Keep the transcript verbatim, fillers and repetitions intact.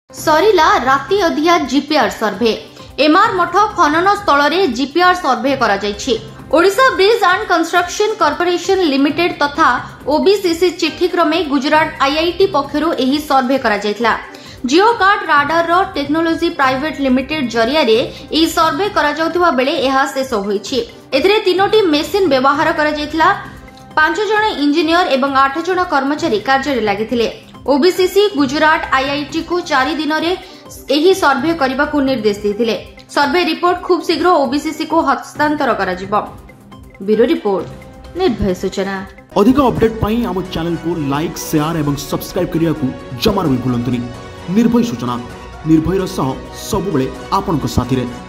सरिला राति अधिया जीपीआर सर्वे एमआर मठ खनन स्थल में जीपीआर सर्वे करा जायछि। Odisha bridge and construction corporation limited तथा ओबीसीसी चिट्ठी क्रमे गुजरात आईआईटी पक्षरु एही सर्वे करा जायतला। जियो कार्ड राडार रो टेक्नोलॉजी प्राइवेट लिमिटेड जरिया रे एही सर्वे करा जाउतबा बेले एहा शेष होईछि। एथिरे तीनोटी मेसिन व्यवहार करा जायतला। पांच जण इंजीनियर एवं आठ जण कर्मचारी कार्य रे लागिथिले। ओबीसीसी गुजरात आईआईटी को चारि दिन रे एही सर्वे करबा को निर्देश देथिले। सर्वे रिपोर्ट खूब शीघ्र ओबीसीसी को हस्तांतर करा जिवो। ब्यूरो रिपोर्ट निर्भय सूचना। अधिक अपडेट पाई हम चैनल को लाइक शेयर एवं सब्सक्राइब करिया को जमार भी भूलंतुनी। निर्भय सूचना निर्भयर सह सब बेले आपन को साथी रे।